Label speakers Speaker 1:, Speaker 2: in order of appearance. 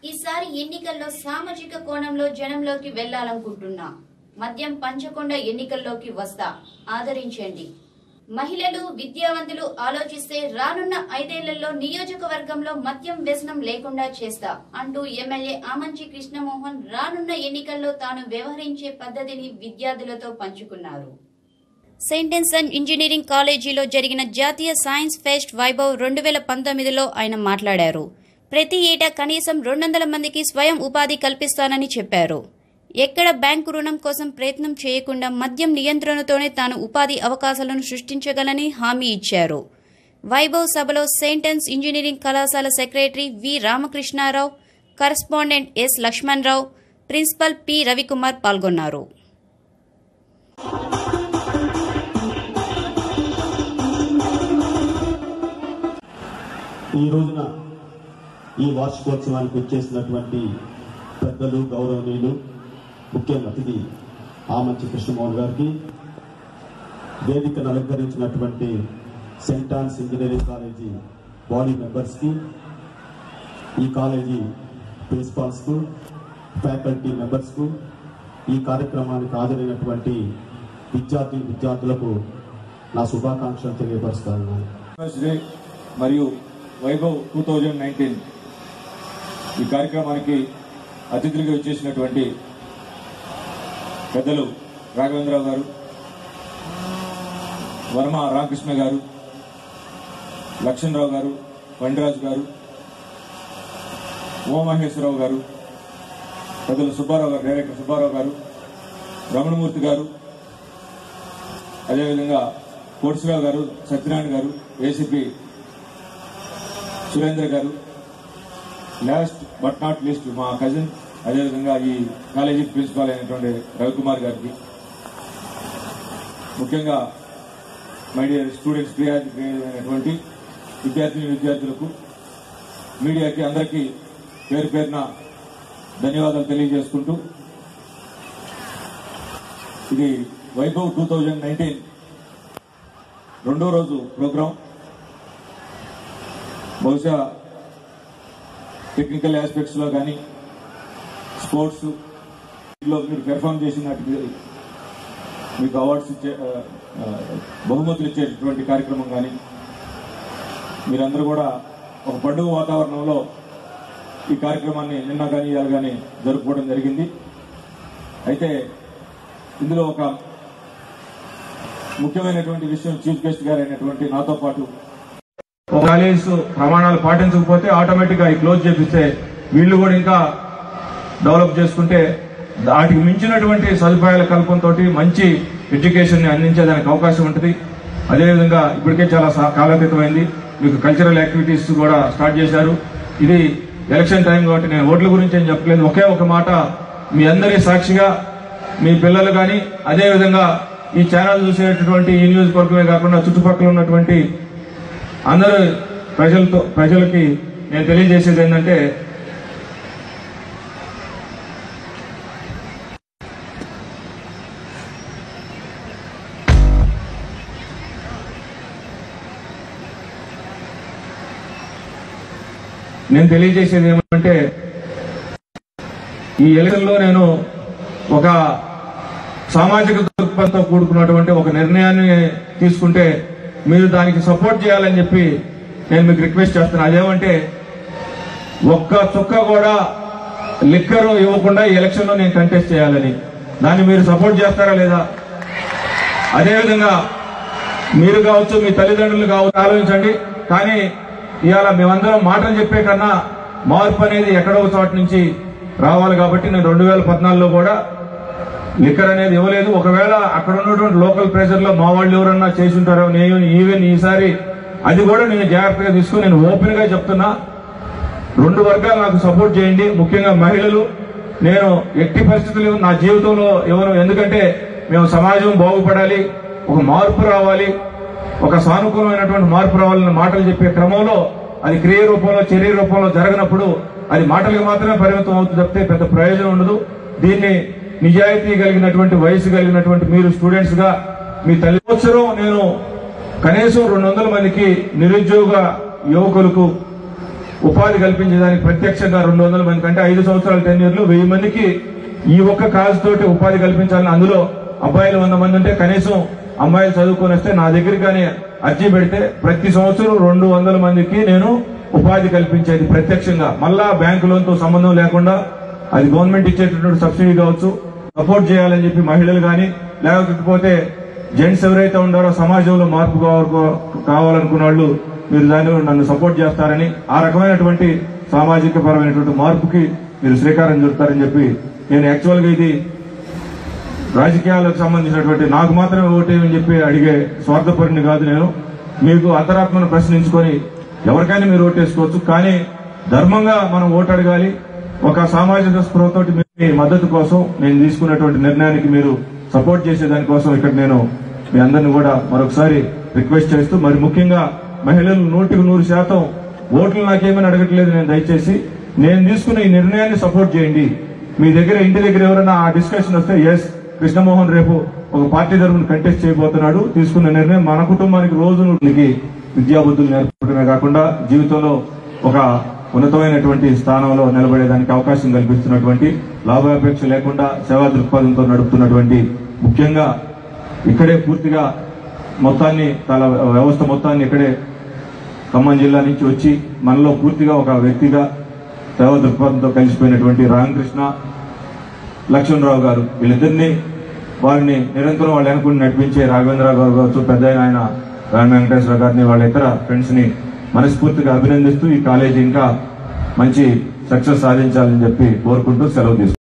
Speaker 1: ఈసారి ఎన్నికల్లో సామాజిక కోణంలో జనంలోకి వెళ్లాలనుకుంటున్నా. మద్యం పంచకుండా ఎన్నికల్లోకి వస్తా, ఆదరించండి. మహిళలు, విద్యావంతులు ఆలోచిస్తే రానున్న 5 ఏళ్లలో నియోజకవర్గంలో మద్యం వ్యసనం లేకుండా చేస్తా అంటూ ఎమ్మెల్యే ఆమంచి కృష్ణమోహన్ రానున్న ఎన్నికల్లో తాను వ్యవహరించే పద్ధతిని విద్యార్థులతో పంచుకున్నారు. సెయింట్ ఆన్సన్ ఇంజనీరింగ్ కాలేజీలో జరిగిన జాతీయ సైన్స్ ఫెస్ట్ వైభవ్ 2019లో ఆయన మాట్లాడారు. ప్రతి ఏటా కనీసం 200 మందికి స్వయం ఉపాధి కల్పిస్తానని చెప్పారు. ఎక్కడ బ్యాంకు రుణం కోసం ప్రయత్నం చేయకుండా మద్యం నియంత్రణతోనే తాను ఉపాధి అవకాశాలను సృష్టించగలని హామీ ఇచ్చారు. వైభవ్ సభలో సెయింట్ ఆన్స్ ఇంజనీరింగ్ కళాశాల secretary V Ramakrishnarao, correspondent S Lakshmanarao, principal P Ravikumar పాల్గొన్నారు.
Speaker 2: ఈ రోజున ఈ వార్షికోత్సవానికి వచ్చేసినటువంటి పెద్దలు, గౌరవనీయులు, ముఖ్య అతిథి ఆమంచి కృష్ణమోహన్ గారికి, వేదికను అలంకరించినటువంటి Saint Ann's engineering college body మెంబర్స్కి, ఈ కాలేజీ ప్రిన్సిపాల్స్కు, ఫ్యాకల్టీ మెంబర్స్కు, ఈ కార్యక్రమానికి హాజరైనటువంటి విద్యార్థులకు నా శుభాకాంక్షలు తెలియపరుస్తాను.
Speaker 3: మరియు వైభవ్ 2019 ఈ కార్యక్రమానికి అతిథులుగా వచ్చేసినటువంటి పెద్దలు రాఘవేంద్రరావు గారు, వర్మ రామకృష్ణ గారు, లక్ష్మణరావు గారు, వండిరాజు గారు, ఓమహేశ్వరరావు గారు, పెద్దలు సుబ్బారావు గారు, డైరెక్టర్ సుబ్బారావు గారు, రమణమూర్తి గారు, అదేవిధంగా కోట్సరావు గారు, సత్యనారాయణ గారు, ఏసీపీ సురేంద్ర గారు, లాస్ట్ బట్ నాట్ లీస్ట్ మా కజిన్, అదేవిధంగా ఈ కాలేజీ ప్రిన్సిపాల్ అయినటువంటి రవికుమార్ గారికి, ముఖ్యంగా మై డియర్ స్టూడెంట్స్, అయినటువంటి విద్యార్థులకు, మీడియాకి అందరికీ పేరు పేరున ధన్యవాదాలు తెలియజేసుకుంటూ, ఇది వైభవ్ 2019 రెండో రోజు ప్రోగ్రాం. బహుశా టెక్నికల్ ఆస్పెక్ట్స్ లో కానీ, స్పోర్ట్స్ లో మీరు పెర్ఫామ్ చేసినట్టు మీకు అవార్డ్స్ ఇచ్చే, బహుమతులు ఇచ్చేటటువంటి కార్యక్రమం కానీ, మీరందరూ కూడా ఒక పండుగ వాతావరణంలో ఈ కార్యక్రమాన్ని నిన్న కానీ ఇవాళ కానీ జరుపుకోవడం జరిగింది. అయితే ఇందులో ఒక ముఖ్యమైనటువంటి విషయం, చీఫ్ గెస్ట్ గారు అయినటువంటి నాతో పాటు కాలేజ్ ప్రమాణాలు పాటించకపోతే ఆటోమేటిక్ గా క్లోజ్ చేపిస్తే వీళ్ళు కూడా ఇంకా డెవలప్ చేసుకుంటే వాటికి మించినటువంటి సదుపాయాల కల్పనతో మంచి ఎడ్యుకేషన్ ని అందించేదానికి అవకాశం ఉంటుంది. అదేవిధంగా ఇప్పటికే చాలా కాలకృతమైంది, మీకు కల్చరల్ యాక్టివిటీస్ కూడా స్టార్ట్ చేశారు. ఇది ఎలక్షన్ టైం కాబట్టి నేను ఓట్ల గురించి ఏం చెప్పలేదు. ఒకే ఒక మాట, మీ అందరి సాక్షిగా మీ పిల్లలు కానీ, అదేవిధంగా ఈ ఛానల్ చూసేటటువంటి ఈ నియోజకవర్గమే కాకుండా చుట్టుపక్కల ఉన్నటువంటి అందరూ ప్రజలకి నేను తెలియజేసేది ఏంటంటే, ఏమంటే ఈ ఎలక్షన్లో నేను ఒక సామాజిక దృక్పథంతో కూడుకున్నటువంటి ఒక నిర్ణయాన్ని తీసుకుంటే మీరు దానికి సపోర్ట్ చేయాలని చెప్పి నేను మీకు రిక్వెస్ట్ చేస్తున్నాను. అదేమంటే, ఒక్క చుక్క కూడా లిక్కర్ ఇవ్వకుండా ఈ ఎలక్షన్ లో నేను కంటెస్ట్ చేయాలని. దాన్ని మీరు సపోర్ట్ చేస్తారా లేదా? అదేవిధంగా మీరు కావచ్చు, మీ తల్లిదండ్రులు కావచ్చు, ఆలోచించండి. కానీ ఇవాళ మేమందరం మాటలు చెప్పే కన్నా మార్పు అనేది ఎక్కడో చోట నుంచి రావాలి. కాబట్టి నేను 2014లో కూడా లిక్కర్ అనేది ఇవ్వలేదు. ఒకవేళ అక్కడ ఉన్నటువంటి లోకల్ ప్రెషర్ లో మా వాళ్ళు ఎవరన్నా చేసి ఉంటారో, నేను ఈవెన్ ఈసారి అది కూడా నేను జాగ్రత్తగా తీసుకుని నేను ఓపెన్ గా చెప్తున్నా, 2 వర్గాలు నాకు సపోర్ట్ చేయండి. ముఖ్యంగా మహిళలు. నేను ఎట్టి పరిస్థితులు నా జీవితంలో ఎవరు, ఎందుకంటే మేము సమాజం బాగుపడాలి, ఒక మార్పు రావాలి, ఒక సానుకూలమైనటువంటి మార్పు రావాలన్న మాటలు చెప్పే క్రమంలో అది క్రియ రూపంలో, చర్య రూపంలో జరగనప్పుడు అది మాటలకు మాత్రమే పరిమితం అవుతుంది తప్పితే పెద్ద ప్రయోజనం ఉండదు. దీన్ని నిజాయితీ కలిగినటువంటి, వయసు కలిగినటువంటి మీరు స్టూడెంట్స్ గా మీ సంవత్సరం నేను కనీసం 200 మందికి నిరుద్యోగ యువకులకు ఉపాధి కల్పించేదానికి ప్రత్యక్షంగా 200 మంది కంటే 5 సంవత్సరాల టెన్యూర్లో 1000 మందికి ఈ ఒక్క కాజ్ తోటి ఉపాధి కల్పించాలని, అందులో అబ్బాయిలు 100 మంది ఉంటే కనీసం అమ్మాయిలు చదువుకొని వస్తే నా దగ్గర కానీ అర్జీ పెడితే ప్రతి సంవత్సరం 200 మందికి నేను ఉపాధి కల్పించేది ప్రత్యక్షంగా, మళ్ళా బ్యాంకు లోన్తో సంబంధం లేకుండా, అది గవర్నమెంట్ ఇచ్చేటటువంటి సబ్సిడీ కావచ్చు, సపోర్ట్ చేయాలని చెప్పి మహిళలు కానీ, లేకపోతే జెంట్స్ ఎవరైతే ఉన్నారో సమాజంలో మార్పు కావాలనుకున్న వాళ్ళు మీరు దాన్ని నన్ను సపోర్ట్ చేస్తారని, ఆ రకమైనటువంటి సామాజిక పరమైనటువంటి మార్పుకి మీరు శ్రీకారం చుడతారని చెప్పి, నేను యాక్చువల్గా ఇది రాజకీయాలకు సంబంధించినటువంటి నాకు మాత్రమే ఓటేయమని చెప్పి అడిగే స్వార్థపరిని కాదు. నేను మీకు అంతరాత్మను ప్రశ్నించుకొని ఎవరికైనా మీరు ఓటేసుకోవచ్చు, కానీ ధర్మంగా మనం ఓటు అడగాలి. ఒక సామాజిక స్పృహతోటి మీ మద్దతు కోసం నేను తీసుకున్నటువంటి నిర్ణయానికి మీరు సపోర్ట్ చేసే దానికోసం ఇక్కడ నేను మీ అందరిని కూడా మరొకసారి రిక్వెస్ట్ చేస్తూ, మరి ముఖ్యంగా మహిళలు 100% ఓట్లు నాకేమని అడగట్లేదు. నేను దయచేసి నేను తీసుకున్న ఈ నిర్ణయాన్ని సపోర్ట్ చేయండి. మీ దగ్గర ఇంటి దగ్గర ఎవరైనా ఆ డిస్కషన్ వస్తే ఎస్ కృష్ణమోహన్ రేపు ఒక పార్టీ తరఫున కంటెస్ట్ చేయబోతున్నాడు, తీసుకున్న నిర్ణయం మన కుటుంబానికి రోజు విద్యాబుద్ధులు నేర్పడమే కాకుండా జీవితంలో ఒక ఉన్నతమైనటువంటి స్థానంలో నిలబడేదానికి అవకాశం కల్పిస్తున్నటువంటి, లాభాపేక్ష లేకుండా సేవా దృక్పథంతో నడుపుతున్నటువంటి, ముఖ్యంగా ఇక్కడే పూర్తిగా మొత్తాన్ని తన వ్యవస్థ మొత్తాన్ని ఇక్కడే ఖమ్మం జిల్లా నుంచి వచ్చి మనలో పూర్తిగా ఒక వ్యక్తిగా సేవా దృక్పథంతో కలిసిపోయినటువంటి రామకృష్ణ, లక్ష్మణరావు గారు, వీళ్ళిద్దరినీ వారిని నిరంతరం వాళ్ళు అనుకుని నడిపించే రాఘవేంద్రరావు గారు కావచ్చు, పెద్ద ఆయన రామ వెంకటేశ్వర గారిని, వాళ్ళ ఇతర ఫ్రెండ్స్ ని మనస్ఫూర్తిగా అభినందిస్తూ ఈ కాలేజీ ఇంకా మంచి సక్సెస్ సాధించాలని చెప్పి కోరుకుంటూ సెలవు తీసుకుంటాం.